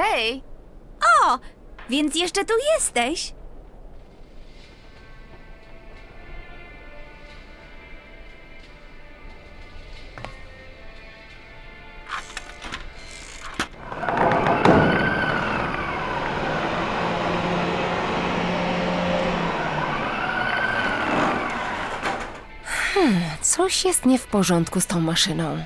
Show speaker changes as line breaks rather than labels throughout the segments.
Hej!
O, więc jeszcze tu jesteś?
Coś jest nie w porządku z tą maszyną.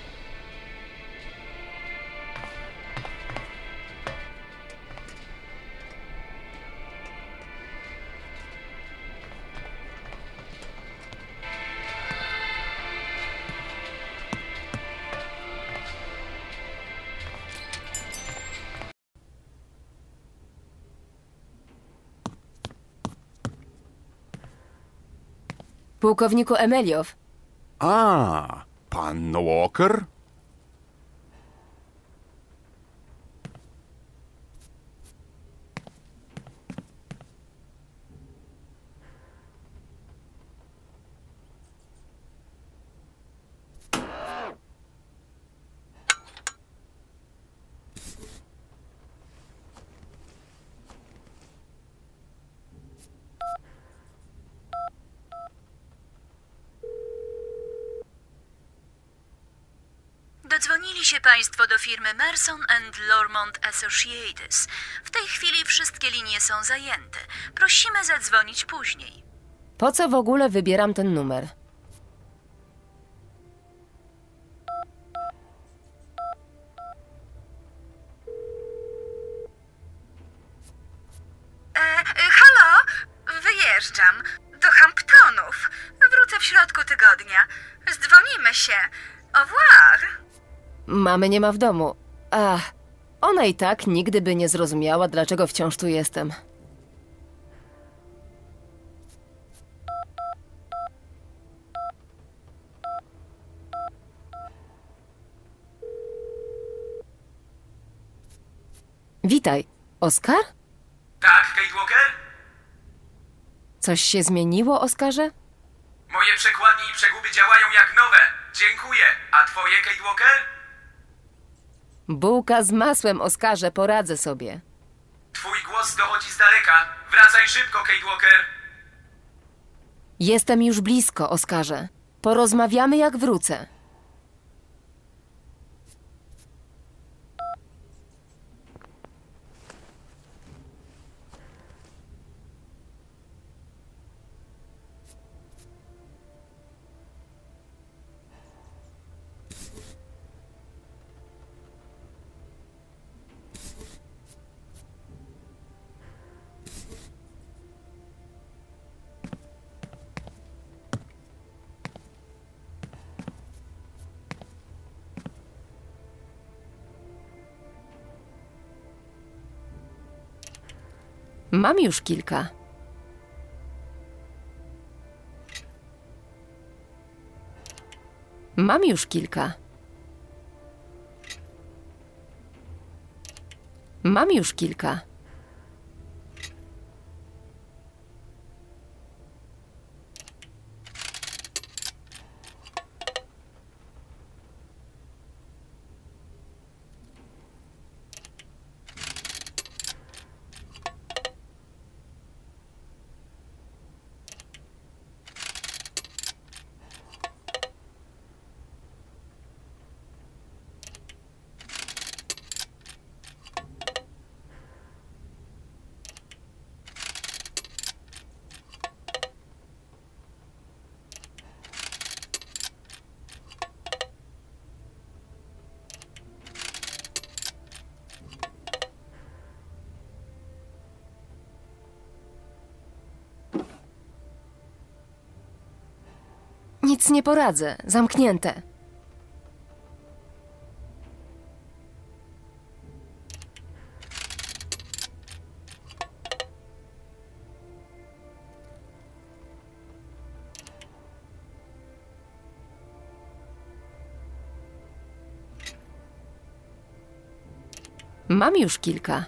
Pułkowniku Emeliow,
A, pan Walker?
Dodzwonili się Państwo do firmy Merson and Lormont Associates. W tej chwili wszystkie linie są zajęte. Prosimy zadzwonić później.
po co w ogóle wybieram ten numer?
Halo? Wyjeżdżam. Do Hamptonów. Wrócę w środku tygodnia. Zdzwonimy się. Au revoir.
Mamy nie ma w domu. Ach, ona i tak nigdy by nie zrozumiała, dlaczego wciąż tu jestem. Witaj. Oskar?
Tak, Kate Walker?
Coś się zmieniło, Oskarze?
Moje przekładnie i przeguby działają jak nowe. Dziękuję. A twoje, Kate Walker?
Bułka z masłem, Oskarze, poradzę sobie.
Twój głos dochodzi z daleka. Wracaj szybko, Kate Walker.
Jestem już blisko, Oskarze. Porozmawiamy, jak wrócę. Mam już kilka. Mam już kilka. Mam już kilka. Nic nie poradzę. Zamknięte. Mam już kilka.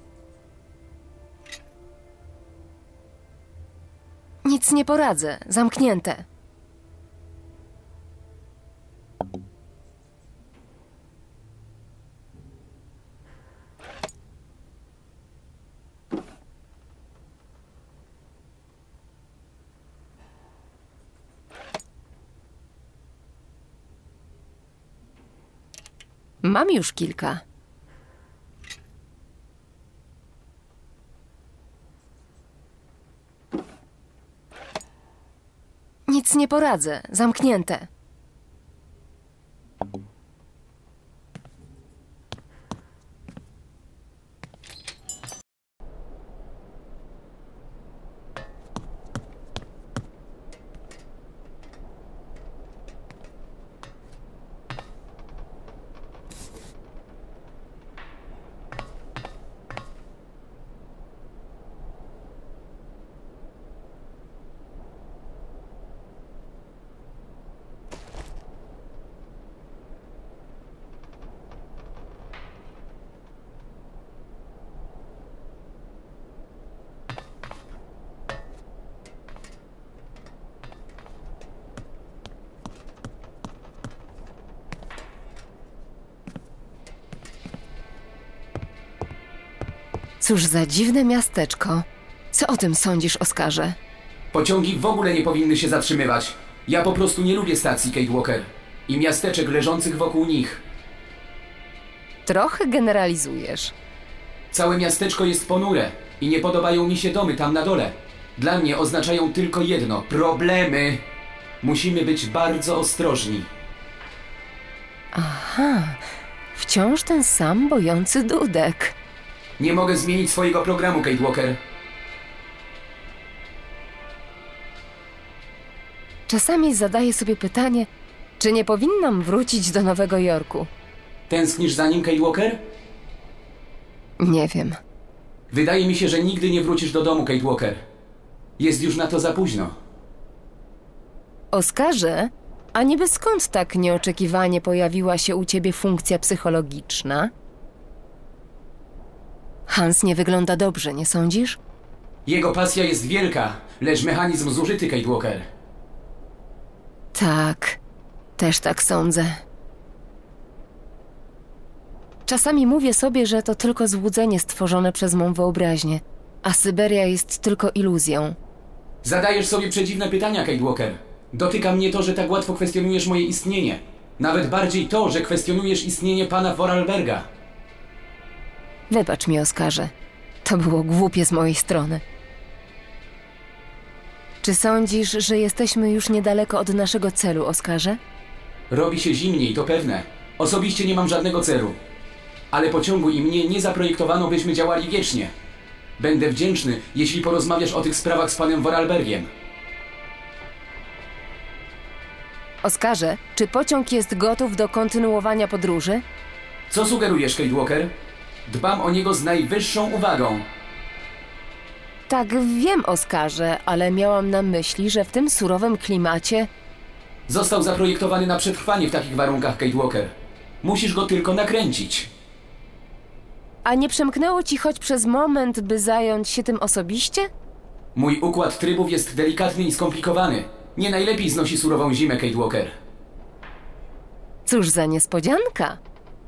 Nic nie poradzę. Zamknięte. Mam już kilka. Nic nie poradzę. Zamknięte. Cóż za dziwne miasteczko. Co o tym sądzisz, Oskarze?
Pociągi w ogóle nie powinny się zatrzymywać. Ja po prostu nie lubię stacji Kate Walker i miasteczek leżących wokół nich.
Trochę generalizujesz.
Całe miasteczko jest ponure i nie podobają mi się domy tam na dole. Dla mnie oznaczają tylko jedno – problemy. Musimy być bardzo ostrożni.
Wciąż ten sam bojący dudek.
Nie mogę zmienić swojego programu, Kate Walker.
Czasami zadaję sobie pytanie, czy nie powinnam wrócić do Nowego Jorku.
Tęsknisz za nim, Kate Walker?
Nie wiem.
Wydaje mi się, że nigdy nie wrócisz do domu, Kate Walker. Jest już na to za późno.
Oskarze, a niby skąd tak nieoczekiwanie pojawiła się u ciebie funkcja psychologiczna? Hans nie wygląda dobrze, nie sądzisz?
Jego pasja jest wielka, lecz mechanizm zużyty, Kate Walker.
Tak, też tak sądzę. Czasami mówię sobie, że to tylko złudzenie stworzone przez mą wyobraźnię, a Syberia jest tylko iluzją.
Zadajesz sobie przedziwne pytania, Kate Walker. Dotyka mnie to, że tak łatwo kwestionujesz moje istnienie. Nawet bardziej to, że kwestionujesz istnienie pana Vorarlberga.
Wybacz mi, Oskarze. To było głupie z mojej strony. Czy sądzisz, że jesteśmy już niedaleko od naszego celu, Oskarze?
Robi się zimniej, to pewne. Osobiście nie mam żadnego celu. Ale pociągu i mnie nie zaprojektowano, byśmy działali wiecznie. Będę wdzięczny, jeśli porozmawiasz o tych sprawach z panem Vorarlbergiem.
Oskarze, czy pociąg jest gotów do kontynuowania podróży?
Co sugerujesz, Kate Walker? Dbam o niego z najwyższą uwagą.
Tak, wiem, Oskarze, ale miałam na myśli, że w tym surowym klimacie...
Został zaprojektowany na przetrwanie w takich warunkach, Kate Walker. Musisz go tylko nakręcić.
A nie przemknęło ci choć przez moment, by zająć się tym osobiście?
Mój układ trybów jest delikatny i skomplikowany. Nie najlepiej znosi surową zimę, Kate Walker.
Cóż za niespodzianka.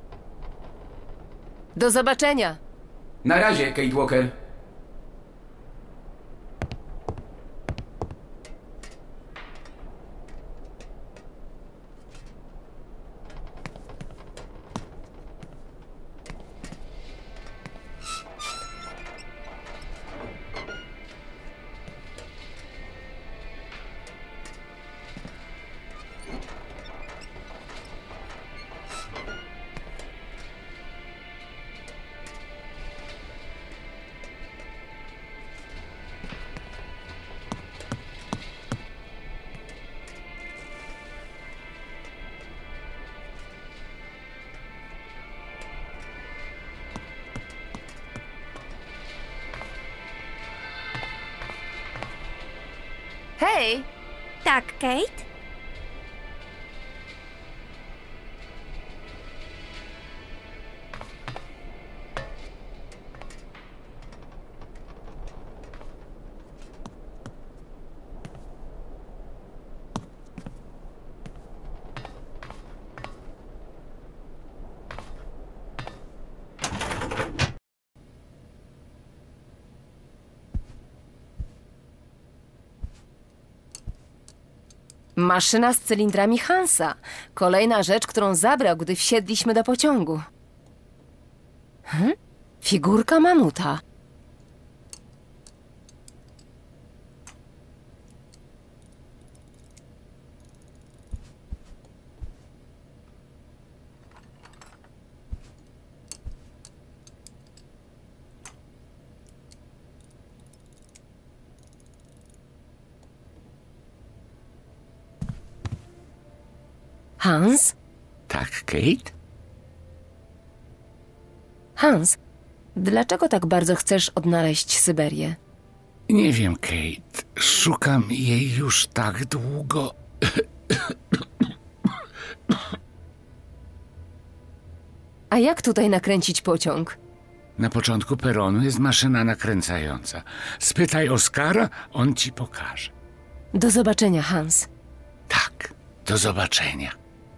Do zobaczenia.
Na razie, Kate Walker.
Hej!
Tak, Kate?
Maszyna z cylindrami Hansa. Kolejna rzecz, którą zabrał, gdy wsiedliśmy do pociągu. Figurka mamuta. Hans?
Tak, Kate?
Hans, dlaczego tak bardzo chcesz odnaleźć Syberię?
Nie wiem, Kate. Szukam jej już tak długo.
A jak tutaj nakręcić pociąg?
Na początku peronu jest maszyna nakręcająca. Spytaj Oskara, on ci pokaże.
Do zobaczenia, Hans.
Tak, do zobaczenia.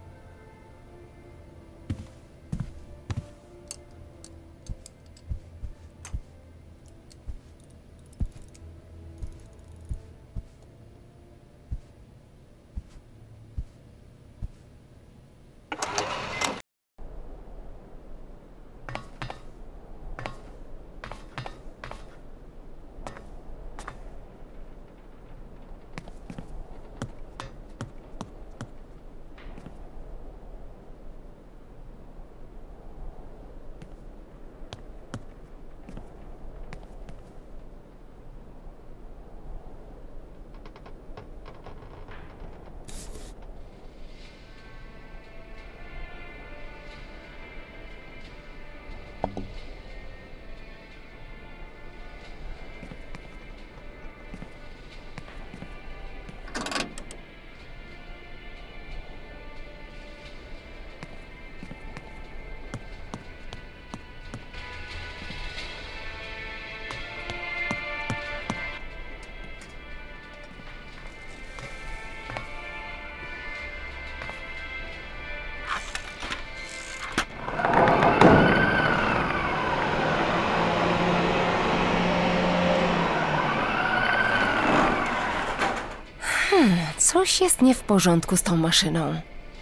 Coś jest nie w porządku z tą maszyną.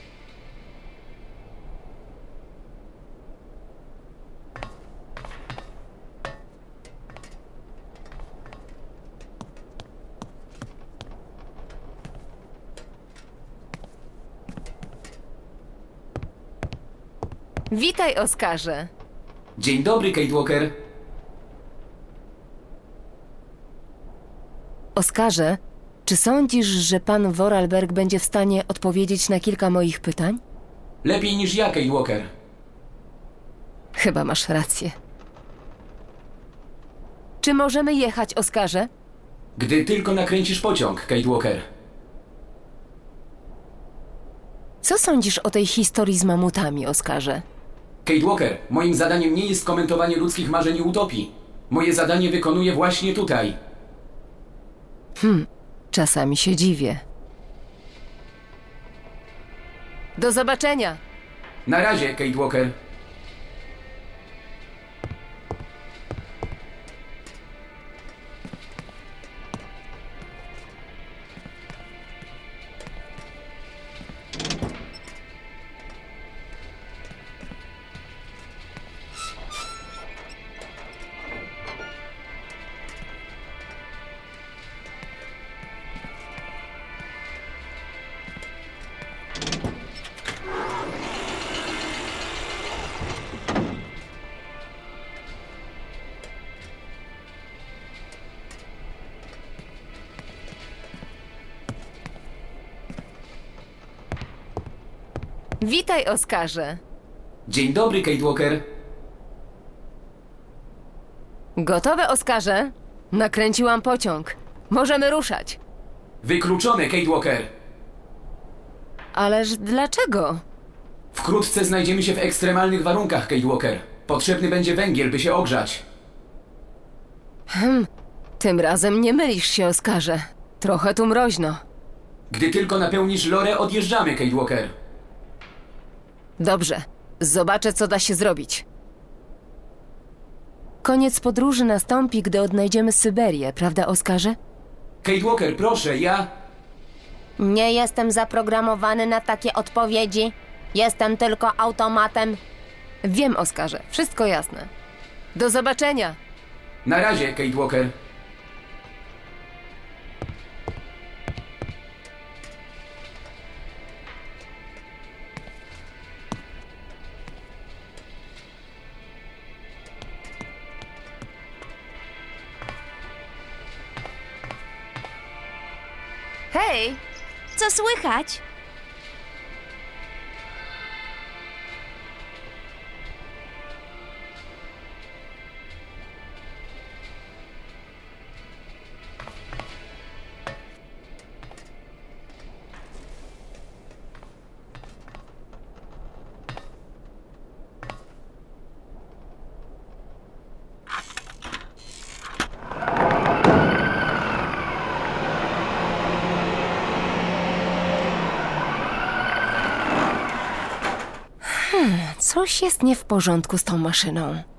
Witaj, Oskarze.
Dzień dobry, Kate Walker.
Oskarze, czy sądzisz, że pan Vorarlberg będzie w stanie odpowiedzieć na kilka moich pytań?
Lepiej niż ja, Kate Walker.
Chyba masz rację. Czy możemy jechać, Oskarze?
Gdy tylko nakręcisz pociąg, Kate Walker.
Co sądzisz o tej historii z mamutami, Oskarze?
Kate Walker, moim zadaniem nie jest komentowanie ludzkich marzeń i utopii. Moje zadanie wykonuję właśnie tutaj.
Czasami się dziwię. Do zobaczenia!
Na razie, Kate Walker.
Witaj, Oskarze.
Dzień dobry, Kate Walker.
Gotowe, Oskarze? Nakręciłam pociąg. Możemy ruszać.
Wykluczone, Kate Walker.
Ależ dlaczego?
Wkrótce znajdziemy się w ekstremalnych warunkach, Kate Walker. Potrzebny będzie węgiel, by się ogrzać.
Tym razem nie mylisz się, Oskarze. Trochę tu mroźno.
Gdy tylko napełnisz lorę, odjeżdżamy, Kate Walker.
Dobrze. Zobaczę, co da się zrobić. Koniec podróży nastąpi, gdy odnajdziemy Syberię, prawda, Oskarze?
Kate Walker, proszę, ja...
Nie jestem zaprogramowany na takie odpowiedzi. Jestem tylko automatem.
Wiem, Oskarze, wszystko jasne. Do zobaczenia!
Na razie, Kate Walker.
Hej!
Co słychać?
Coś jest nie w porządku z tą maszyną.